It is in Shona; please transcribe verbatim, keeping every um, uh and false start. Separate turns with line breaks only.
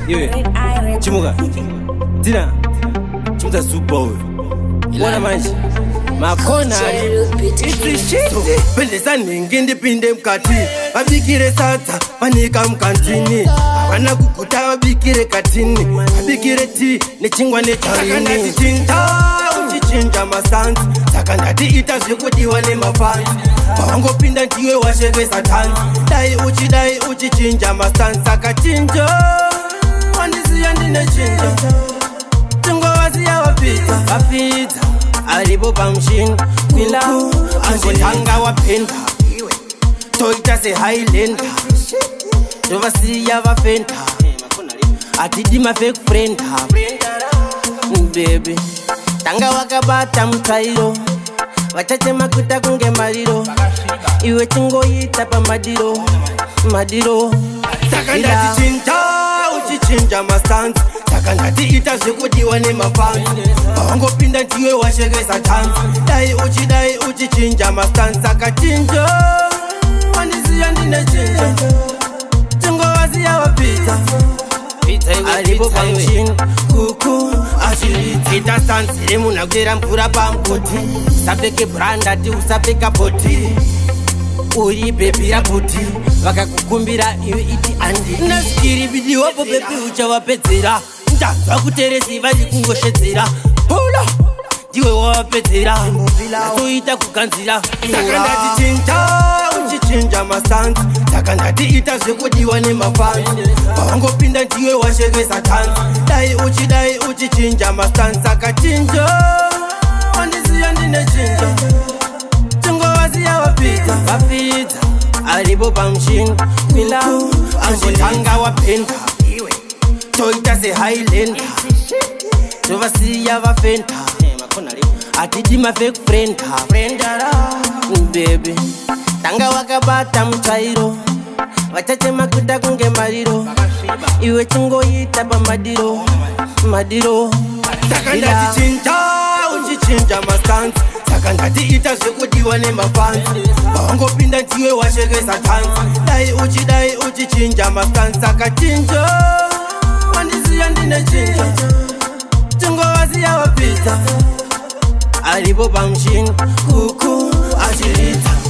Iwe Chimuka Tina Chimuta Super Wana manji Makona It's shit Pendesa ningindi pinde mkati Wabikire sata Panika mkantini Wana kukuta wabikire katini Wabikire ti Nechingwa necharini Sakandati chinta Uchichinja masanti Sakandati ita zikudiwa ne mafanti Pawango pinda ntiwe washekwe satanti Dai uchi dai uchichinja masanti Sakachinjo Wandisi yandi nechinja Tungo wasi ya wapita Wapita Aribo pamshin Kwila Anjotanga wapenda Toita se Highlander Rovasi ya wafenda Atidi ma fake friend Baby Tanga wakabata mtairo Wachache makuta kunge mariro Iwe chingo yitapa madiro Madiro Sakandati chinta Uchichinja masanti Sakandati ita zikudiwa ne mafanti Pawango pinda ntiwe washege satanti Dai uchi dai uchichinja masanti Sakachinjo Wandisi yandi nechinja Chingo wasi ya wapita Aribo pamshin Kuku Ashirita Ita sansi Remu na kutera mpura pamkoti Usapeke branda ti usapeka poti Uri baby ya poti Waka kukumbira iwe iti andi Nasikiri bidi wapo baby ucha wapetera Ndazwa kuteresi vali kungoshezera Pula Diwe wapetera Natoita kukanzira Sakandati chinta Uchichinja masanti Sakandati ita zikudiwa ne mafanti Pawango pinda ntiwe washekwe satanti Dai uchi dai uchichinja masanti Sakachinjo Wandisi yandi nechinja Chingo wasi ya wapita Wapita Aribo pamshin Kwila Anjotanga wapenda Toita se Highlander Rovasi ya wafenda Atidi ma fake friend Baby Tanga wakabata mtairo Wachache makuta kunge mariro Iwe chingo yitapa madiro Madiro Sakandati chinta Uchichinja masanti Sakandati ita zikudiwa ne mafanti Pawango pinda ntiwe washege satanti Dai uchi dai uchichinja masanti Sakachinjo Wandisi yandi nechinja Chingo wasi ya wapita Aribo pamshin Kuku Ashirita